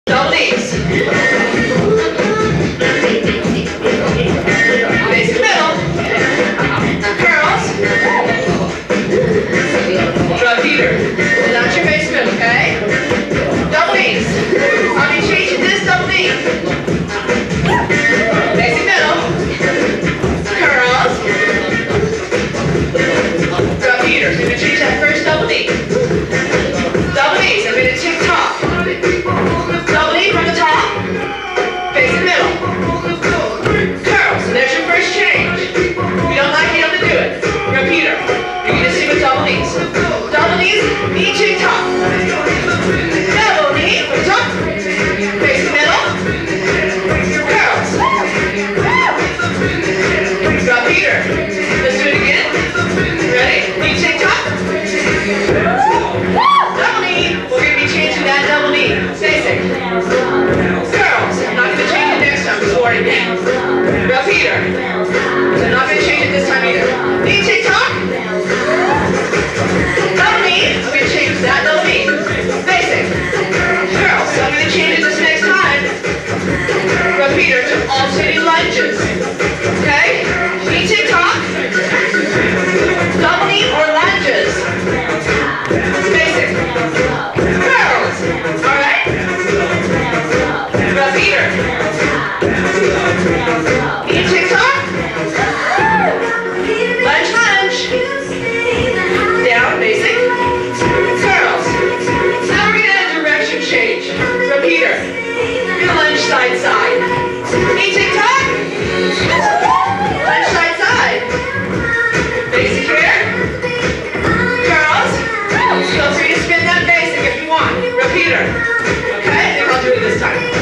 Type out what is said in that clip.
Double knees. Basic middle. Curls. Drop Peter. Not your base middle, okay? Double knees. I'll be changing this double knee. Basic middle. Curls. Drop Peter. So I'm going to change that first double knee. Double knees. I'm going to tick top. Double knee from the top. Basic middle. Curls. So there's your first change. If you don't like it, you have to do it. Drop Peter. You're going to see with double knees. Double knees, knee tick top. Double knee from the top. Basic middle. Curls. Drop Peter. Let's do it again. Ready? Knee tick top. Double knee. We're going to be changing that double knee. Basic. Curls. I'm not going to change it next time. Just warning you. Drop Peter. So I'm not going to change it this time either. Knee tick top. Double knee. I'm going to change that double knee. Basic. Curls. So I'm going to change it this next time. Drop Peter to alternating lunges. Okay? Knee tick top. Double knee or lunges. Basic. Curls. Alright? Drop Peter. Knee tick top. Lunge, lunge. Down, basic. Curls. Now we're going to add a direction change. Drop Peter. We're going to lunge side, side. Knee tick top. Lunge side, side. Basic here. Curls. Feel free to spin that basic if you want. Repeater. Okay? I think I'll do it this time.